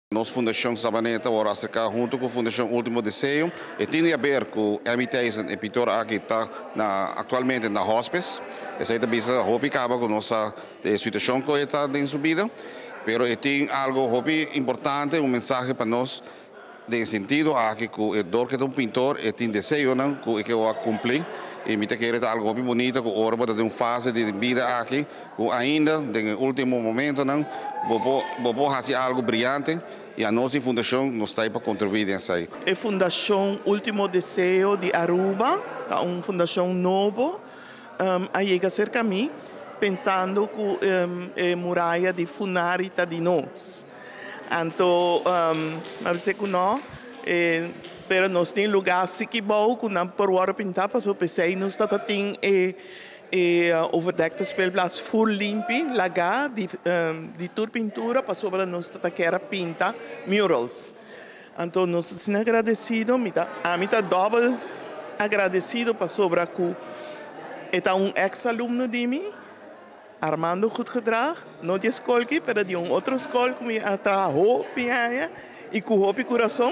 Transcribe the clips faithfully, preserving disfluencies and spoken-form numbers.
Nossa Fundação Sabaneta agora está junto com a Fundação Último Desejo e tem a ver com a Amy Tyson, a pintora que está na, atualmente na hospice. Essa é a visa que acaba com a nossa situação que está em subida, mas tem algo importante, um mensagem para nós, no sentido que o dor que é um pintor e tem desejo que que vai cumprir. E me quer algo muito bonito, que agora está em uma fase de vida aqui, que ainda, no último momento, não, vou fazer algo brilhante. E a nossa fundação nos está para contribuir nisso aí. A Fundação Último Desejo de Aruba, uma fundação nova, um, a chega cerca de mim, pensando que um, a muralha de Funari está de nós. Então, um, mas sei que não, eh, pero nós temos lugar assim que bom, que não por hora pintar, para o P C, nós está tem e e overdekte speelplaats full limpi, laga, de, um, de tour pintura, para sobre nós está que era pinta murals. Então nós somos agradecidos, a mim está double agradecido para sobre que é um ex-aluno de mim, Armando goed gedrag, não de escola aqui, mas de uma outra escola que me atraiu e com o coração,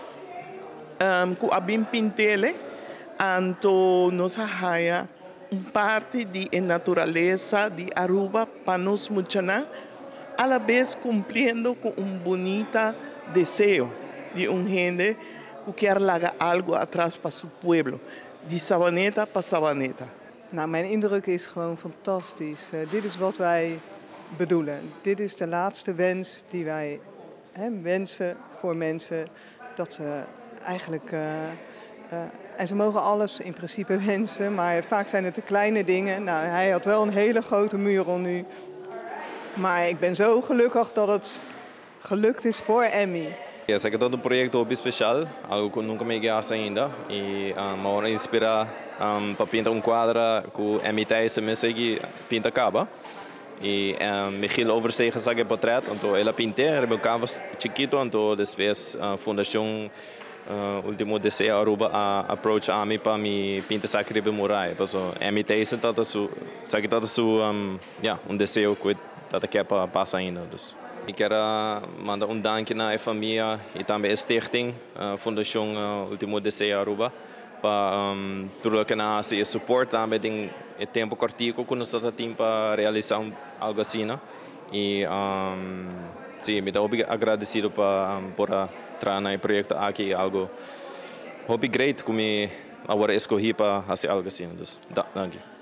um, com a bem pintele, então nós arraia parte da natureza de Aruba para nós muchaná, a la vez cumprindo com um bonito desejo de um gente que quer largar algo atrás para seu pueblo, de Sabaneta para Sabaneta. Nou, mijn indruk is gewoon fantastisch. Uh, dit is wat wij bedoelen. Dit is de laatste wens die wij hè, wensen voor mensen. Dat ze eigenlijk... Uh, uh, en ze mogen alles in principe wensen, maar vaak zijn het de kleine dingen. Nou, hij had wel een hele grote mural nu. Maar ik ben zo gelukkig dat het gelukt is voor Amy. Esse aqui é todo um projeto bem especial, algo que nunca me fiz ainda. E um, agora inspira um, para pintar um quadro com Amy Tyson, que pinta caba. E um, Michiel Overstegen sabe o portrait, então ela pinta, ela canvas chiquito, então depois a Fundação uh, Último Desejo Aruba a approach a mim para me pintar sacre de muralha. Então Amy Tyson todo su, sabe todo su, um, yeah, um desejo que tá quer para passar ainda. Ik quero mandar um dank na família e também a stichting, a Fundação uh, Último Desejo Aruba, para um, tudo que nós e suporte também tem o tempo curtinho que nós temos para realizar algo assim, né? E um, sim, me estou agradecido para um, por entrar no projeto aqui, algo muito great que me agora escolhi para fazer algo assim. Danke.